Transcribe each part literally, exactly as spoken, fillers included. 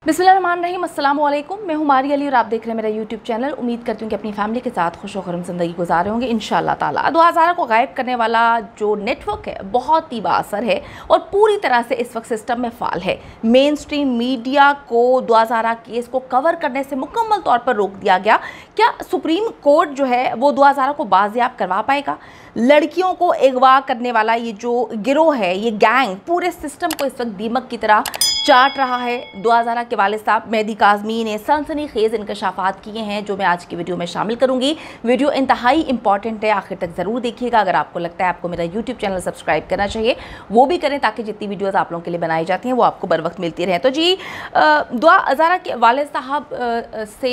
बिस्मिल्लाहिर्रहमानिर्रहीम, अस्सलाम वालेकुम। मैं हूं मारिया अली और आप देख रहे हैं मेरा यूट्यूब चैनल। उम्मीद करती हूं कि अपनी फैमिली के साथ खुश खुशम ज़िंदगी गुजार रहे होंगे इंशाअल्लाह ताला। दुआ हज़ारा को गायब करने वाला जो नेटवर्क है बहुत ही बाअसर है और पूरी तरह से इस वक्त सिस्टम में फ़ाल है। मेन स्ट्रीम मीडिया को दुआ हज़ारा केस को कवर करने से मुकम्मल तौर पर रोक दिया गया। क्या सुप्रीम कोर्ट जो है वो दुआ हज़ारा को बाजियाब करवा पाएगा? लड़कियों को अगवा करने वाला ये जो गिरोह है, ये गैंग पूरे सिस्टम को इस वक्त दीमक की तरह चाट रहा है। दुआ हज़ारा के वालिद साहब मेहदी काज़मी ने सनसनीखेज़ इंकशाफात किए हैं जो मैं आज की वीडियो में शामिल करूंगी। वीडियो इंतहाई इंपॉर्टेंट है, आखिर तक ज़रूर देखिएगा। अगर आपको लगता है आपको मेरा यूट्यूब चैनल सब्सक्राइब करना चाहिए वो भी करें ताकि जितनी वीडियोज़ आप लोगों के लिए बनाई जाती हैं वो आपको बर वक्त मिलती रहें। तो जी दुआ हज़ारा के वालिद साहब से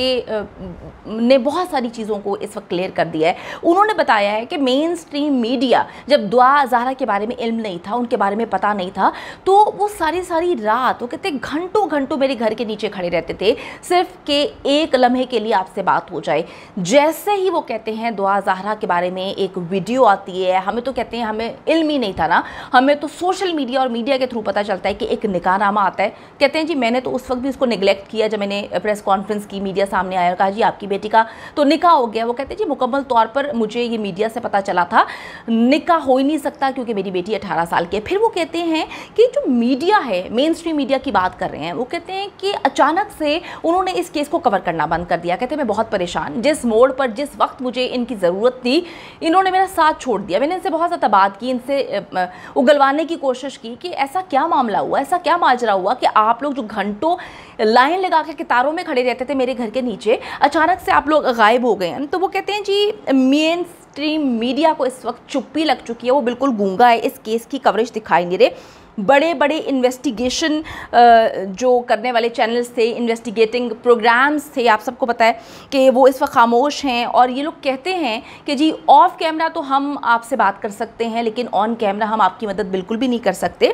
ने बहुत सारी चीज़ों को इस वक्त क्लियर कर दिया है। उन्होंने बताया है कि मेन स्ट्रीम मीडिया जब दुआ हज़ारा के बारे में इल्म नहीं था, उनके बारे में पता नहीं था, तो वो सारी सारी रात वो कहते घंटों घंटों मेरे घर के नीचे खड़े रहते थे सिर्फ के एक लम्हे के लिए आपसे बात हो जाए। जैसे ही वो कहते हैं दुआ हज़ारा के बारे में एक वीडियो आती है, हमें तो कहते हैं हमें इल्म ही नहीं था ना, हमें तो सोशल मीडिया और मीडिया के थ्रू पता चलता है कि एक निकाहनामा आता है। कहते हैं जी मैंने तो उस वक्त भी उसको निगलेक्ट किया जब मैंने प्रेस कॉन्फ्रेंस की, मीडिया सामने आया और कहा जी आपकी बेटी का तो निकाह हो गया। वो कहते हैं जी मुकम्मल तौर पर मुझे ये मीडिया से पता चला था, निकाह हो ही नहीं सकता क्योंकि मेरी बेटी अठारह साल की है। फिर वो कहते हैं कि जो मीडिया है, मेन स्ट्रीम मीडिया की बात कर रहे हैं, वो कहते हैं कि अचानक से उन्होंने इस केस को कवर करना बंद कर दिया। कहते हैं मैं बहुत परेशान, जिस मोड़ पर जिस वक्त मुझे इनकी ज़रूरत थी इन्होंने मेरा साथ छोड़ दिया। मैंने इनसे बहुत ज़्यादा बात की, इनसे उगलवाने की कोशिश की कि ऐसा क्या मामला हुआ, ऐसा क्या माजरा हुआ कि आप लोग जो घंटों लाइन लगा के कतारों में खड़े रहते थे मेरे घर के नीचे, अचानक से आप लोग गायब हो गए हैं। तो वो कहते हैं जी मेन स्ट्रीम मीडिया को इस वक्त चुप्पी लग चुकी है, वो बिल्कुल गूंगा है, इस केस की कवरेज दिखाई नहीं रहे। बड़े बड़े इन्वेस्टिगेशन जो करने वाले चैनल्स थे, इन्वेस्टिगेटिंग प्रोग्राम्स थे, आप सबको पता है कि वो इस वक्त खामोश हैं और ये लोग कहते हैं कि जी ऑफ कैमरा तो हम आपसे बात कर सकते हैं लेकिन ऑन कैमरा हम आपकी मदद बिल्कुल भी नहीं कर सकते।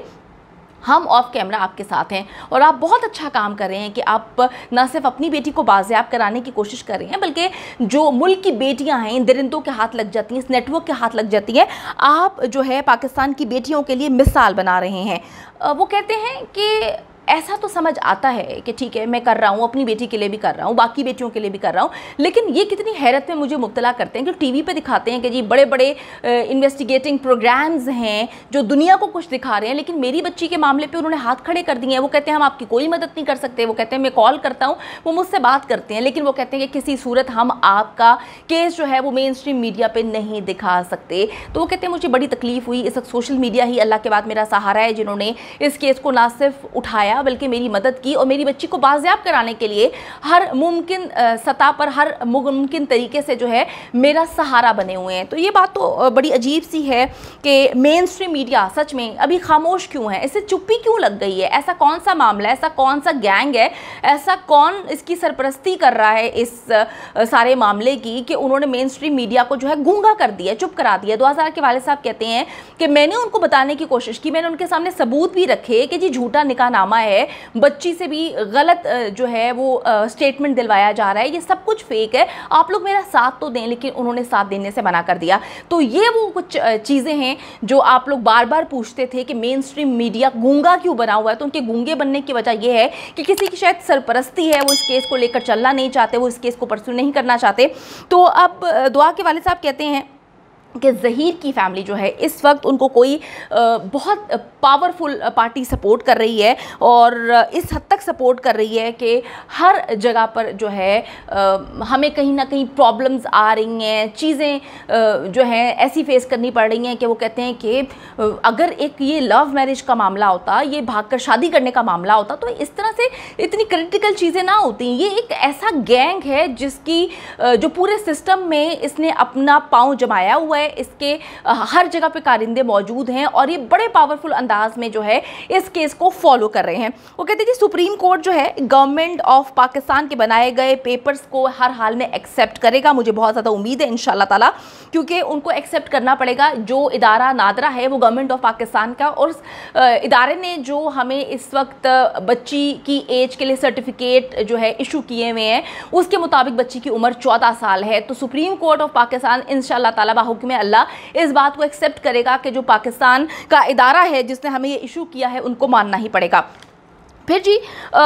हम ऑफ कैमरा आपके साथ हैं और आप बहुत अच्छा काम कर रहे हैं कि आप न सिर्फ अपनी बेटी को बाजियाब कराने की कोशिश कर रहे हैं बल्कि जो मुल्क की बेटियां हैं इन दरिंदों के हाथ लग जाती हैं, इस नेटवर्क के हाथ लग जाती हैं, आप जो है पाकिस्तान की बेटियों के लिए मिसाल बना रहे हैं। वो कहते हैं कि ऐसा तो समझ आता है कि ठीक है मैं कर रहा हूँ, अपनी बेटी के लिए भी कर रहा हूँ, बाकी बेटियों के लिए भी कर रहा हूँ, लेकिन ये कितनी हैरत में मुझे मुब्तला करते हैं कि टीवी पे दिखाते हैं कि जी बड़े बड़े इन्वेस्टिगेटिंग प्रोग्राम्स हैं जो दुनिया को कुछ दिखा रहे हैं, लेकिन मेरी बच्ची के मामले पे उन्होंने हाथ खड़े कर दिए हैं। वो कहते हैं हम आपकी कोई मदद नहीं कर सकते। वो कहते हैं मैं कॉल करता हूँ, वो मुझसे बात करते हैं, लेकिन वो कहते हैं कि किसी सूरत हम आपका केस जो है वो मेन स्ट्रीम मीडिया पर नहीं दिखा सकते। तो वो कहते हैं मुझे बड़ी तकलीफ हुई। इस वक्त सोशल मीडिया ही अल्लाह के बाद मेरा सहारा है जिन्होंने इस केस को ना सिर्फ उठाया बल्कि मेरी मदद की और मेरी बच्ची को बाजियाब कराने के लिए हर मुमकिन सतह पर, हर मुमकिन तरीके से जो है मेरा सहारा बने हुए हैं। तो ये बात तो बड़ी अजीब सी है कि मेन स्ट्रीम मीडिया सच में अभी खामोश क्यों है, इसे चुप्पी क्यों लग गई है? ऐसा कौन सा मामला है, ऐसा कौन सा गैंग है, ऐसा कौन इसकी सरपरस्ती कर रहा है इस सारे मामले की कि उन्होंने मेन स्ट्रीम मीडिया को जो है गूंगा कर दिया, चुप करा दिया। दुआ हज़ारा के वालिद साहब कहते हैं कि मैंने उनको बताने की कोशिश की, मैंने उनके सामने सबूत भी रखे कि जी झूठा निकाहनामा है, बच्ची से भी गलत जो है वो स्टेटमेंट दिलवाया जा रहा है, ये सब कुछ फेक है, आप लोग मेरा साथ तो दें। लेकिन उन्होंने साथ देने से मना कर दिया। तो ये वो कुछ चीज़ें हैं जो आप लोग बार बार पूछते थे कि मेन स्ट्रीम मीडिया गूंगा क्यों बना हुआ है। तो उनके गूंगे बनने की वजह यह है कि किसी की शायद सरपरस्ती है, वो इस केस को लेकर चलना नहीं चाहते, वो इस केस को परस्यू नहीं करना चाहते। तो अब दुआ के वालिद साहब कहते हैं कि ज़हीर की फैमिली जो है इस वक्त उनको कोई बहुत पावरफुल पार्टी सपोर्ट कर रही है और इस हद तक सपोर्ट कर रही है कि हर जगह पर जो है हमें कहीं ना कहीं प्रॉब्लम्स आ रही हैं, चीज़ें जो हैं ऐसी फेस करनी पड़ रही हैं कि वो कहते हैं कि अगर एक ये लव मैरिज का मामला होता, ये भागकर शादी करने का मामला होता तो इस तरह से इतनी क्रिटिकल चीज़ें ना होती। ये एक ऐसा गैंग है जिसकी जो पूरे सिस्टम में इसने अपना पाँव जमाया हुआ है, इसके हर जगह पे कारिंदे मौजूद हैं और ये बड़े पावरफुल अंदाज में जो है इस केस को फॉलो कर रहे हैं। वो कहते हैं कि सुप्रीम कोर्ट जो है गवर्नमेंट ऑफ पाकिस्तान के बनाए गए पेपर्स को हर हाल में एक्सेप्ट करेगा। मुझे बहुत ज़्यादा उम्मीद है इंशाल्लाह ताला, क्योंकि उनको एक्सेप्ट करना पड़ेगा। जो इदारा नादरा है वो गवर्नमेंट ऑफ पाकिस्तान का, और उस इदारे ने जो हमें इस वक्त बच्ची की एज के लिए सर्टिफिकेट जो है इशू किए हुए हैं उसके मुताबिक बच्ची की उम्र चौदह साल है। तो सुप्रीम कोर्ट ऑफ पाकिस्तान इंशाल्लाह ताला बाहुक्म में अल्लाह इस बात को एक्सेप्ट करेगा कि जो पाकिस्तान का इदारा है जिसने हमें ये इशू किया है उनको मानना ही पड़ेगा। پھر جی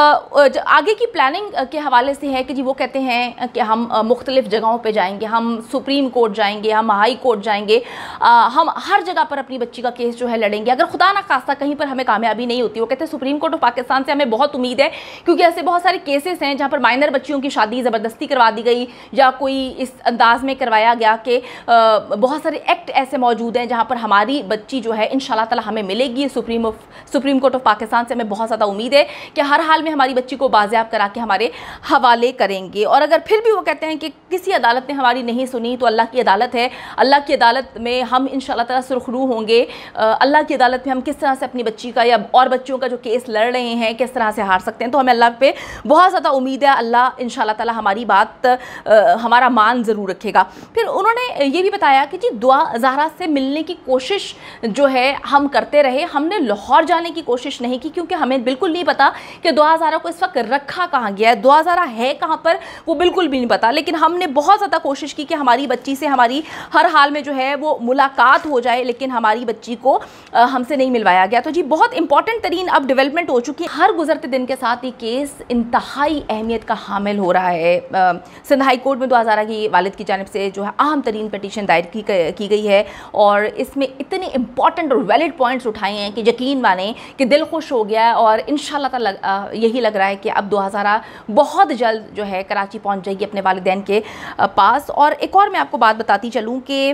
آگے کی پلاننگ کے حوالے سے ہے کہ جی وہ کہتے ہیں کہ ہم مختلف جگہوں پہ جائیں گے، ہم سپریم کورٹ جائیں گے، ہم ہائی کورٹ جائیں گے، ہم ہر جگہ پر اپنی بچی کا کیس جو ہے لڑیں گے اگر خدا نہ خواستہ کہیں پر ہمیں کامیابی نہیں ہوتی۔ وہ کہتے ہیں سپریم کورٹ آف پاکستان سے ہمیں بہت امید ہے، کیونکہ ایسے بہت سارے کیسز ہیں جہاں پر مائنر بچیوں کی شادی زبردستی کروا دی گئی یا کوئی اس انداز میں کروایا گیا کہ بہت سارے ایکٹ ایسے موجود ہیں جہاں پر ہماری بچی جو ہے انشاءاللہ تعالی ہمیں ملے گی۔ Supreme of supreme court of Pakistan سے ہمیں بہت زیادہ امید ہے کہ ہر حال میں ہماری بچی کو بازیاب کرا کے ہمارے حوالے کریں گے۔ اور اگر پھر بھی وہ کہتے ہیں کہ کسی عدالت نے ہماری نہیں سنی تو اللہ کی عدالت ہے، اللہ کی عدالت میں ہم انشاءاللہ تعالی سرخرو ہوں گے، اللہ کی عدالت میں ہم کس طرح سے اپنی بچی کا یا اور بچوں کا جو کیس لڑ رہے ہیں کس طرح سے ہار سکتے ہیں۔ تو ہمیں اللہ پہ بہت زیادہ امید ہے، اللہ انشاءاللہ تعالی ہماری بات ہمارا مان ضرور رکھے گا۔ پھر انہوں نے یہ بھی بتایا کہ جی دعا زہرا سے ملنے کی کوشش جو ہے ہم کرتے رہے، ہم نے لاہور جانے کی کوشش نہیں کی کیونکہ ہمیں بالکل نہیں پتا کہ دعا زہرا کو اس وقت رکھا کہاں گیا ہے، دعا زہرا ہے کہاں پر وہ بالکل بھی نہیں پتا، لیکن ہم نے بہت زیادہ کوشش کی کہ ہماری بچی سے ہماری ہر حال میں جو ہے وہ ملاقات ہو جائے، لیکن ہماری بچی کو ہم سے نہیں ملوایا گیا۔ تو جی بہت امپورٹنٹ ترین اب ڈیولپمنٹ ہو چکی ہے، ہر گزرتے دن کے ساتھ یہ کیس انتہائی اہمیت کا حامل ہو رہا ہے۔ سندھ ہائی کورٹ میں دعا زہرا کی والد کی جانب سے جو ہے اہم ترین پٹیشن دائر کی کی گئی ہے اور اس میں اتنے امپورٹنٹ اور ویلڈ پوائنٹس اٹھائے ہیں کہ یقین مانیں کہ دل خوش ہو گیا ہے اور انشاءاللہ تعالی یہی لگ رہا ہے کہ اب دعا زہرا بہت جلد جو ہے کراچی پہنچ جائے گی اپنے والدین کے پاس۔ اور ایک اور میں آپ کو بات بتاتی چلوں کہ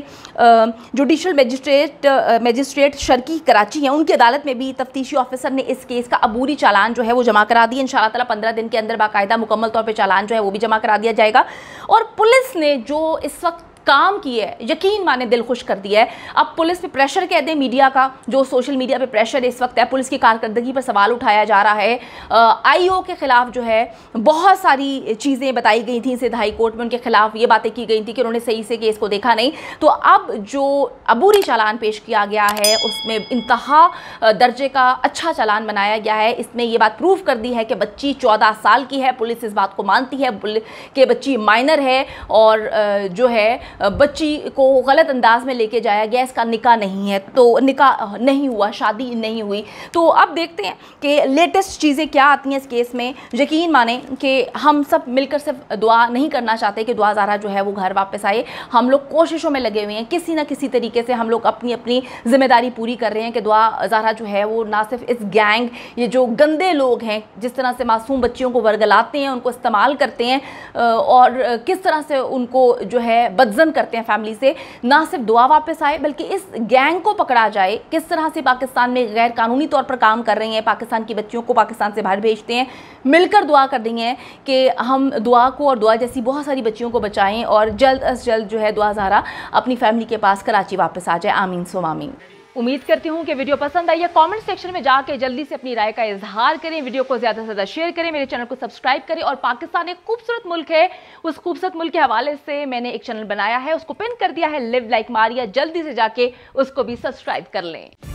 جوڈیشل میجسٹریٹ میجسٹریٹ شرکی کراچی ہیں، ان کی عدالت میں بھی تفتیشی آفیسر نے اس کیس کا عبوری چالان جو ہے وہ جمع کرا دی۔ انشاءاللہ تعالی پندرہ دن کے اندر باقاعدہ مکمل طور پہ چالان جو ہے وہ بھی جمع کرا دیا جائے گا۔ اور پولیس نے جو اس وقت کام کی ہے یقین مانے دل خوش کر دیا ہے۔ اب پولیس پہ پریشر کہہ دیں میڈیا کا، جو سوشل میڈیا پہ پریشر اس وقت ہے، پولیس کی کارکردگی پر سوال اٹھایا جا رہا ہے۔ آئی او کے خلاف جو ہے بہت ساری چیزیں بتائی گئی تھیں سندھ ہائی کورٹ میں، ان کے خلاف یہ باتیں کی گئی تھیں کہ انہوں نے صحیح سے کیس کو دیکھا نہیں۔ تو اب جو عبوری چالان پیش کیا گیا ہے اس میں انتہا درجے کا اچھا چالان بنایا گیا ہے۔ اس میں یہ بات پروف کر دی ہے کہ بچی چودہ سال کی ہے، پولیس اس بات کو مانتی ہے کہ بچی مائنر ہے اور جو ہے بچی کو غلط انداز میں لے کے جایا گیا، اس کا نکاح نہیں ہے، تو نکاح نہیں ہوا، شادی نہیں ہوئی۔ تو اب دیکھتے ہیں کہ لیٹسٹ چیزیں کیا آتی ہیں اس کیس میں۔ یقین مانیں کہ ہم سب مل کر صرف دعا نہیں کرنا چاہتے کہ دعا زہرا جو ہے وہ گھر واپس آئے، ہم لوگ کوششوں میں لگے ہوئے ہیں، کسی نہ کسی طریقے سے ہم لوگ اپنی اپنی ذمہ داری پوری کر رہے ہیں کہ دعا زہرا جو ہے وہ نہ صرف اس گینگ، یہ جو گندے لوگ ہیں جس طرح سے معصوم بچیوں کو ورگلاتے ہیں، ان کو استعمال کرتے ہیں اور کس طرح سے ان کو جو ہے بدزن کرتے ہیں فیملی سے، نہ صرف دعا واپس آئے بلکہ اس گینگ کو پکڑا جائے، کس طرح سے پاکستان میں غیر قانونی طور پر کام کر رہے ہیں، پاکستان کی بچیوں کو پاکستان سے باہر بھیجتے ہیں۔ مل کر دعا کر دیں گے کہ ہم دعا کو اور دعا جیسی بہت ساری بچیوں کو بچائیں اور جلد از جلد جو ہے دعا زہرا اپنی فیملی کے پاس کراچی واپس آ جائے۔ آمین سم آمین۔ امید کرتی ہوں کہ ویڈیو پسند آئی ہے، کامنٹ سیکشن میں جا کے جلدی سے اپنی رائے کا اظہار کریں، ویڈیو کو زیادہ سے زیادہ شیئر کریں، میرے چینل کو سبسکرائب کریں۔ اور پاکستان ایک خوبصورت ملک ہے، اس خوبصورت ملک کے حوالے سے میں نے ایک چینل بنایا ہے، اس کو پن کر دیا ہے لیو لائک ماریا، جلدی سے جا کے اس کو بھی سبسکرائب کر لیں۔